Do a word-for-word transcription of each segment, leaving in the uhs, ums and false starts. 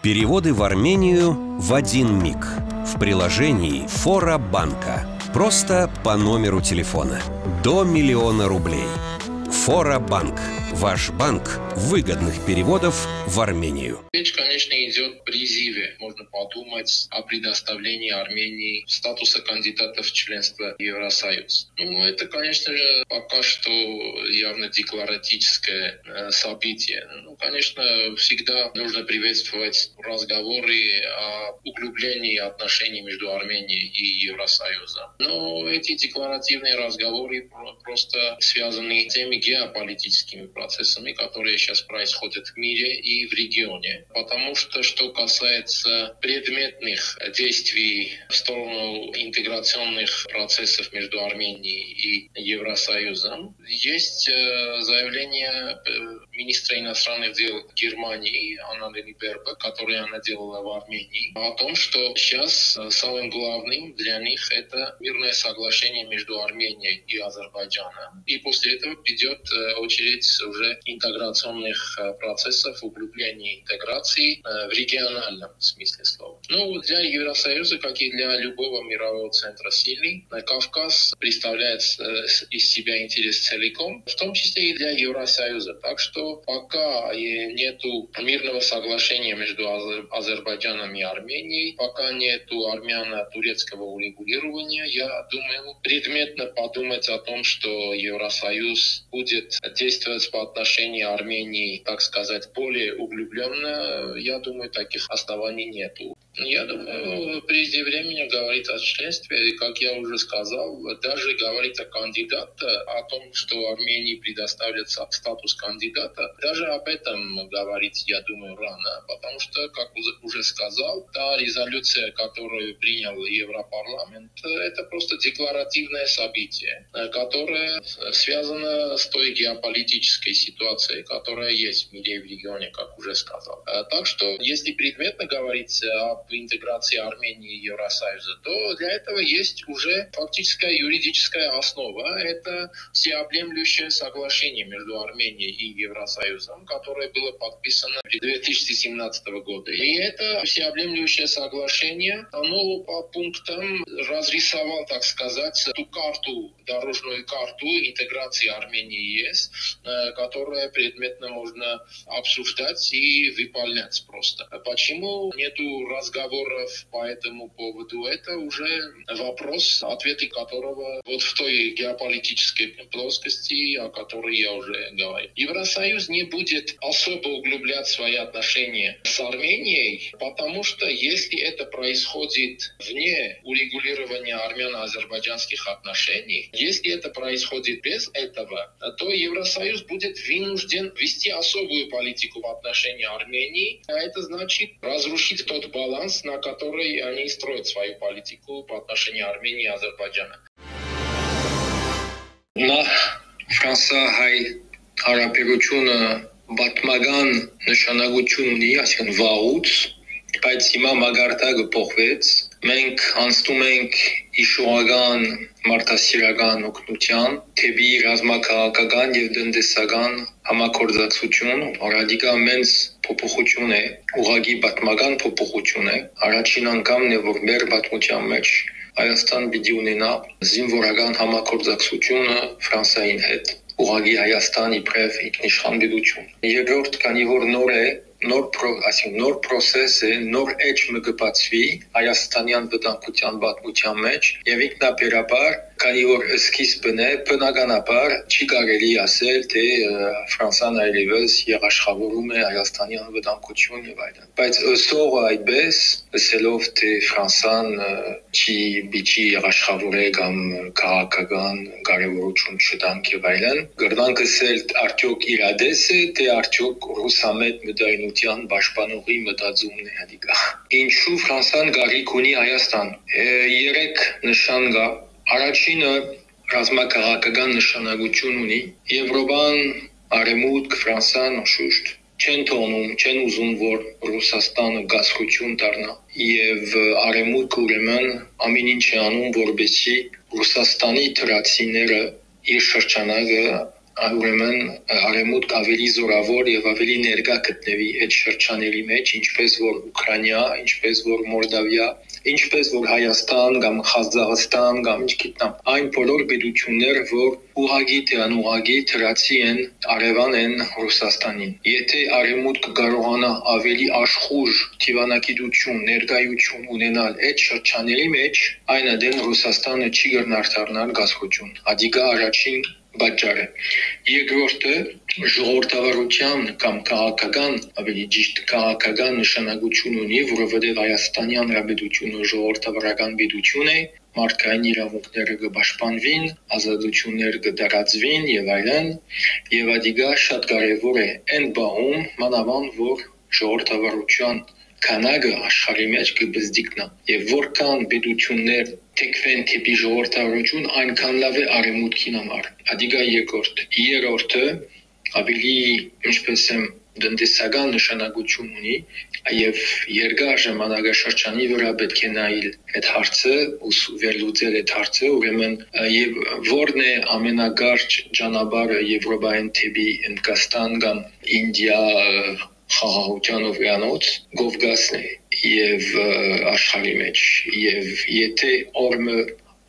Переводы в Армению в один миг. В приложении Фора банка. Просто по номеру телефона. До миллиона рублей. Фора банк. Ваш банк выгодных переводов в Армению. Речь, конечно, идет о призыве. Можно подумать о предоставлении Армении статуса кандидата в членство в Евросоюз. Ну, это, конечно же, пока что явно декларатическое э, событие. Ну, конечно, всегда нужно приветствовать разговоры о углублении отношений между Арменией и Евросоюзом. Но эти декларативные разговоры просто связаны с теми геополитическими процессами, которые сейчас происходят в мире и в регионе. Потому что, что касается предметных действий в сторону интеграционных процессов между Арменией и Евросоюзом, есть заявление министра иностранных дел Германии Аннелени Бербок, которое она делала в Армении, о том, что сейчас самым главным для них это мирное соглашение между Арменией и Азербайджаном. И после этого идет очередь уже интеграционных процессов, углубления интеграции в региональном смысле слова. Ну, для Евросоюза, как и для любого мирового центра силы, Кавказ представляет из себя интерес целиком, в том числе и для Евросоюза. Так что пока нету мирного соглашения между Азербайджаном и Арменией, пока нету армяно-турецкого урегулирования, я думаю, предметно подумать о том, что Евросоюз будет действовать по отношению Армении, так сказать, более углубленно, я думаю, таких оснований нету. Я думаю, прежде времени говорить о членстве, как я уже сказал, даже говорить о кандидате, о том, что Армении предоставится статус кандидата, даже об этом говорить, я думаю, рано, потому что, как уже сказал, та резолюция, которую принял Европарламент, это просто декларативное событие, которое связано с той геополитической ситуацией, которая есть в мире и в регионе, как уже сказал. Так что, если предметно говорить об интеграции Армении и Евросоюза, то для этого есть уже фактическая юридическая основа. Это всеобъемлющее соглашение между Арменией и Евросоюзом, которое было подписано две тысячи семнадцатого года. И это всеобъемлющее соглашение, оно по пунктам разрисовало, так сказать, ту карту, дорожную карту интеграции Армении и ЕС, которая предметно можно обсуждать и выполнять просто. Почему нету разговоров по этому поводу? Это уже вопрос, ответы которого вот в той геополитической плоскости, о которой я уже говорил. Евросоюз не будет особо углублять свои отношения с Арменией, потому что если это происходит вне урегулирования армяно-азербайджанских отношений, если это происходит без этого, то Евросоюз будет вынужден вести особую политику в отношении Армении, а это значит разрушить тот баланс, на который они строят свою политику по отношению Армении и Азербайджана. Նախ Ֆրանսա-հայ հարաբերությունը պատմական նշանակություն ունի, այսինքն վաղուց, բայց հիմա մագարտակը փոխվեց։ Մենք անցնում ենք իշոական մարդասիրական օգնության, թեպի ռազմաքաղաքական եւ տնտեսական համագործակցություն, ռադիկա մեծ փոփոխություն է, ուղղակի պատմական փոփոխություն է։ Առաջին անգամն է, որ մեր պատմության մեջ Հայաստան պիտի ունենա զինվորական համագործակցությունը Ֆրանսիայի հետ։ Ուղղակի Հայաստան իբրև ինքնիշխան պետություն։ Երկրորդ, քանի որ նոր է, նոր այսինքն նոր process է, նոր edge մը կբացվի հայաստանյան վտանգության պատմության մեջ եւ ինքնաբերաբար, քանի որ սկիզբն է, բնականաբար չի կարելի ասել, թե Ֆրանսիան այլևս երաշխավորում է հայաստանյան վտանգություն եւ այլն։ Բայց ըսօղը այդպես, ասելով թե Ֆրանսիան չի բիճի երաշխավորե կամ քաղաքական կարևորություն չտանք եւ այլն, գրնանք ասել արդյոք իրադես է, թե արդյոք ռուսամետ մտայնության պաշտպանողի մտածումն է հատիկա։ Ինչու Ֆրանսիան գարիք ունի Հայաստան։ Երեք նշան կա։ Առաջինը ռազմաքաղաքական նշանակություն ունի։ Եվրոպան, Արևմուտք, Ֆրանսիան շուշտ չեն թողնում, չեն ուզում, որ Ռուսաստանը գազխություն դառնա եւ Արևմուտքը ուրեմն ամեն ինչ է անում, որպեսզի Ռուսաստանի թրացիները իր շրջանակը ուրեմն արևմուտք ավելի զորավոր եւ ավելի ներկա գտնվի այդ շրջանների մեջ, ինչպես որ Ուկրաինա, ինչպես որ Մոլդավիա, ինչպես որ Հայաստան կամ Ղազախստան կամ ինչ գիտնամ, այն բոլոր պետություններ, որ ուղղակի թե անուղղակի թրացի են արևան են Ռուսաստանին։ Եթե արևմուտքը կարողանա ավելի աշխուժ դիվանագիտություն, ներկայություն ունենալ այդ շրջանների մեջ, այն adin Ռուսաստանը չի գտնարտառնալ գազխոճուն։ Ադիգա առաջին բաժարը։ Երկրորդը ժողովրդավարության կամ քաղաքական, ավելի ճիշտ քաղաքական նշանակություն ունի, որովհետև Հայաստանի Հանրապետությունը ժողովրդավարական պետություն է, մարդկային իրավունքները կպաշտպանվին, ազատությունները կդարածվին եւ այլն, եւ ադիգա շատ կարեւոր է այն բանում, մանավանդ որ ժողովրդավարության քանակը աշխարհի մեջ կբզդիկնա եւ որքան պետություններ թեքվեն դեպի ժողովրդավարություն, այնքան լավ է արևմուտքին համար։ Ադիգա երկրորդ, երրորդը ավելի ինչպես եմ տնտեսական նշանակություն ունի եւ երկար ժամանակաշրջանի վրա պետք է նայել այդ հարցը ու վերլուծել այդ հարցը, ուրեմն եւ որն է ամենակարճ ճանապարհը Եվրոպային դեպի Հնդկաստան կամ Ինդիա խաղաղության օվրանոց Կովկասն է եւ աշխարհի մեջ եւ եթե օրը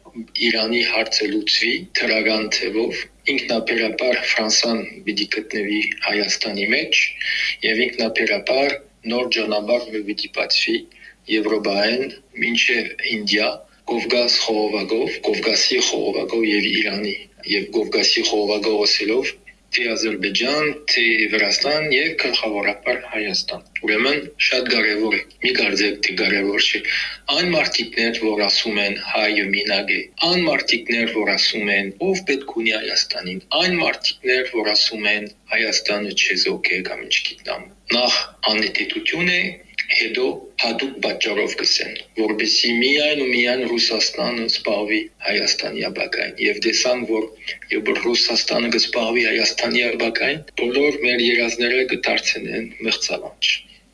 Իրանի հարցը լուծվի թրական թվով ինքնաբերաբար Ֆրանսան պիտի գտնվի Հայաստանի մեջ եւ ինքնաբերաբար նոր ճանապարհ պիտի բացվի Եվրոպային մինչեւ Ինդիա Կովկաս խողովակով Կովկասի խողովակով եւ Իրանի եւ Կովկասի խողովակով ասելով թե Ադրբեջան, թե Վրաստան եւ գլխավորապես Հայաստան։ Ուրեմն շատ կարեւոր է։ Մի կարծեք թե կարեւոր չէ։ Այն մարդիկներ, որ ասում են հայը մինակ է, այն մարդիկներ, որ ասում են ով պետք ունի Հայաստանին, այն մարդիկներ, որ ասում են Հայաստանը չեզոք է կամ ինչ գիտնամ։ Նախ անետիտություն է, հետո հատուկ պատճառով կսեն, որովհետեւ միայն ու միայն Ռուսաստանը զբաղվի Հայաստանի ապակային եւ տեսան, որ եւ Ռուսաստանը կզբաղվի Հայաստանի ապակային, բոլոր մեր երազները կդարձնեն մեղծավանջ։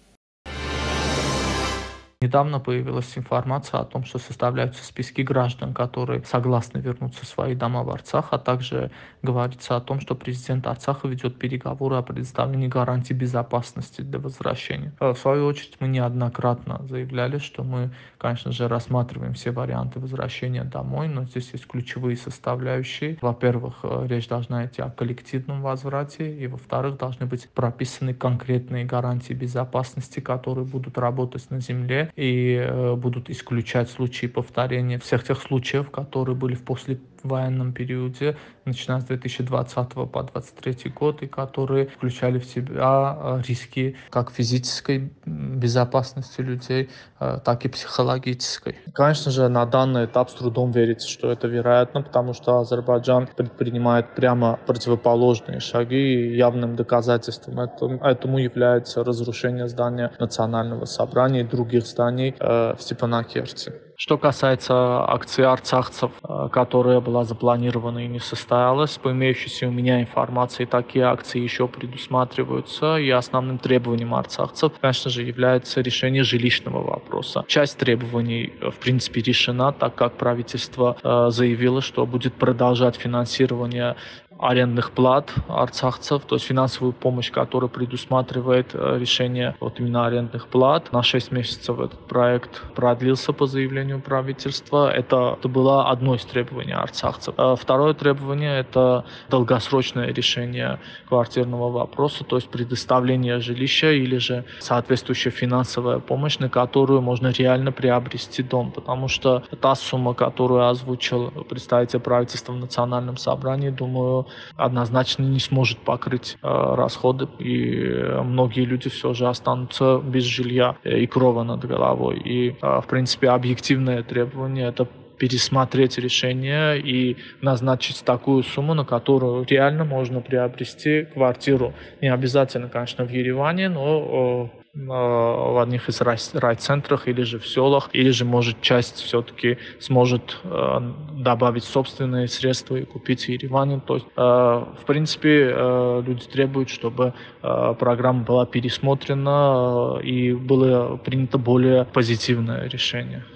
Недавно появилась информация о том, что составляются списки граждан, которые согласны вернуться в свои дома в Арцах, а также говорится о том, что президент Арцаха ведет переговоры о предоставлении гарантий безопасности для возвращения. В свою очередь, мы неоднократно заявляли, что мы, конечно же, рассматриваем все варианты возвращения домой, но здесь есть ключевые составляющие. Во-первых, речь должна идти о коллективном возврате, и, во-вторых, должны быть прописаны конкретные гарантии безопасности, которые будут работать на земле и э, будут исключать случаи повторения всех тех случаев, которые были в послевоенном периоде, начиная с две тысячи двадцатого по двадцать третий год, и которые включали в себя риски как физической безопасности людей, э, так и психологической. Конечно же, на данный этап с трудом верится, что это вероятно, потому что Азербайджан предпринимает прямо противоположные шаги, и явным доказательством этому является разрушение здания Национального собрания и других зданий в Степанакерте. Что касается акции арцахцев, которая была запланирована и не состоялась, по имеющейся у меня информации, такие акции еще предусматриваются, и основным требованием арцахцев, конечно же, является решение жилищного вопроса. Часть требований, в принципе, решена, так как правительство заявило, что будет продолжать финансирование арендных плат арцахцев, то есть финансовую помощь, которая предусматривает решение вот именно арендных плат. На шесть месяцев этот проект продлился по заявлению правительства. Это, это было одно из требований арцахцев. Второе требование – это долгосрочное решение квартирного вопроса, то есть предоставление жилища или же соответствующая финансовая помощь, на которую можно реально приобрести дом, потому что та сумма, которую озвучил представитель правительства в Национальном собрании, думаю, однозначно не сможет покрыть э, расходы, и многие люди все же останутся без жилья и крова над головой. И, э, в принципе, объективное требование – это пересмотреть решение и назначить такую сумму, на которую реально можно приобрести квартиру. Не обязательно, конечно, в Ереване, но э, в одних из райцентрах или же в селах, или же, может, часть все-таки сможет э, добавить собственные средства и купить в Ереване. То есть, э, в принципе, э, люди требуют, чтобы э, программа была пересмотрена э, и было принято более позитивное решение.